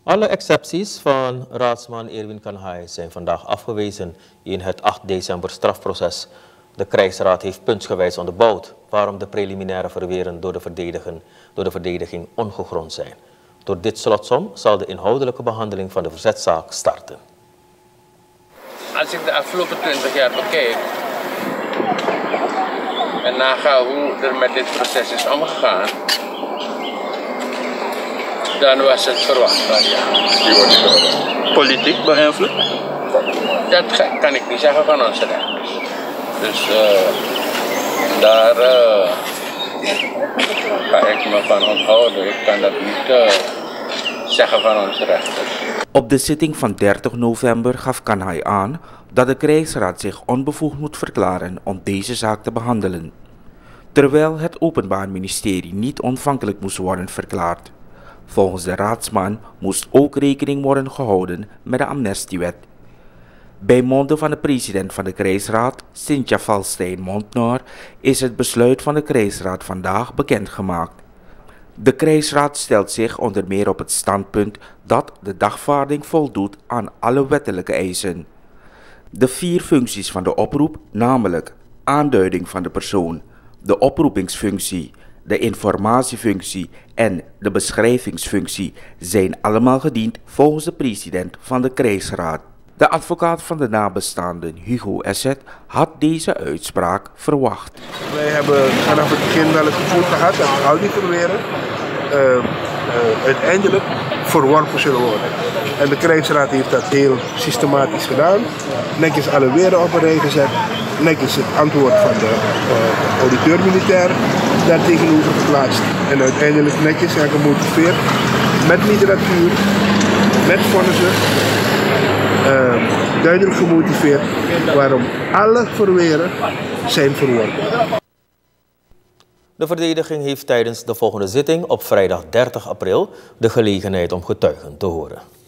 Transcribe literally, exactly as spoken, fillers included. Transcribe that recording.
Alle excepties van raadsman Erwin Kanhai zijn vandaag afgewezen in het acht december strafproces. De krijgsraad heeft puntsgewijs onderbouwd waarom de preliminaire verweren door de, verdedigen, door de verdediging ongegrond zijn. Door dit slotsom zal de inhoudelijke behandeling van de verzetzaak starten. Als ik de afgelopen twintig jaar bekijk en naga hoe er met dit proces is omgegaan, dan was het verwachtbaar, ja. Politiek beïnvloed? Dat kan ik niet zeggen van onze rechters. Dus uh, daar uh, ga ik me van onthouden. Ik kan dat niet uh, zeggen van onze rechters. Op de zitting van dertig november gaf Kanhai aan dat de krijgsraad zich onbevoegd moet verklaren om deze zaak te behandelen, terwijl het Openbaar Ministerie niet ontvankelijk moest worden verklaard. Volgens de raadsman moest ook rekening worden gehouden met de amnestiewet. Bij monden van de president van de krijgsraad, Cynthia Valstein-Montnor, is het besluit van de krijgsraad vandaag bekendgemaakt. De krijgsraad stelt zich onder meer op het standpunt dat de dagvaarding voldoet aan alle wettelijke eisen. De vier functies van de oproep, namelijk aanduiding van de persoon, de oproepingsfunctie, de informatiefunctie en de beschrijvingsfunctie, zijn allemaal gediend volgens de president van de krijgsraad. De advocaat van de nabestaanden, Hugo Esset, had deze uitspraak verwacht. Wij hebben vanaf het begin wel het gevoel gehad dat al die verweren uh, uh, uiteindelijk verworpen zullen worden. En de krijgsraad heeft dat heel systematisch gedaan. Netjes alle weren op een rij gezet. Netjes het antwoord van de uh, auditeur-militair daar tegenover geplaatst. En uiteindelijk netjes en gemotiveerd met literatuur, met vonnissen. Uh, duidelijk gemotiveerd waarom alle verweren zijn verworpen. De verdediging heeft tijdens de volgende zitting op vrijdag dertig april de gelegenheid om getuigen te horen.